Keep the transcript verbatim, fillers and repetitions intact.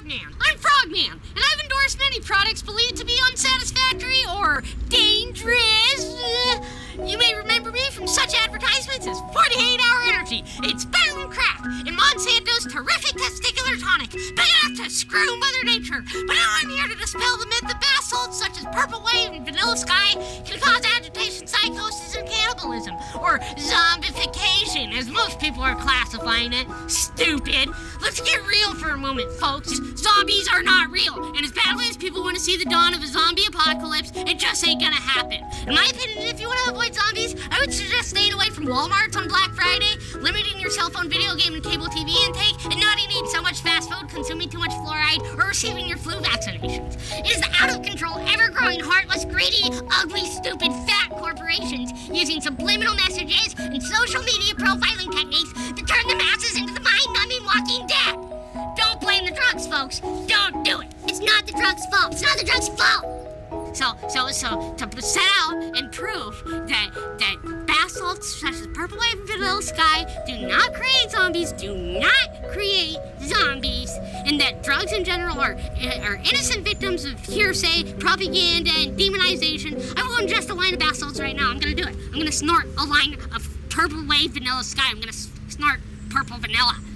Frogman. I'm Frogman, and I've endorsed many products believed to be unsatisfactory or dangerous. You may remember me from such advertisements as forty-eight hour energy, It's Better Than Crap, and Monsanto's terrific testicular tonic, big enough to screw Mother Nature. But now I'm here to dispel the myth that bath salts such as Purple Wave and Vanilla Sky can cause agitation, psychosis, and cannibalism, or zombification, as most people are classifying it. Stupid. Let's get real for a moment, folks. Zombies are not real, and as badly as people want to see the dawn of a zombie apocalypse, it just ain't gonna happen. In my opinion, if you want to avoid zombies, I would suggest staying away from Walmarts on Black Friday, limiting your cell phone, video game, and cable T V intake, and not eating so much fast food, consuming too much fluoride, or receiving your flu vaccinations. It is the out-of-control, ever-growing, heartless, greedy, ugly, stupid, fat corporations using subliminal messages and social media profiling techniques to turn the masses into the mind-numbing Walking Dead. Don't blame the drugs, folks. Don't do it. It's not the drugs' fault. It's not the drugs' fault. So, so, so, to set out and prove that, that bath salts such as Purple Wave and Vanilla Sky do not create zombies, do not create zombies, and that drugs in general are, are innocent victims of hearsay, propaganda, and demonization, I will ingest a line of bath salts right now. I'm gonna do it. I'm gonna snort a line of Purple Wave Vanilla Sky. I'm gonna snort purple vanilla.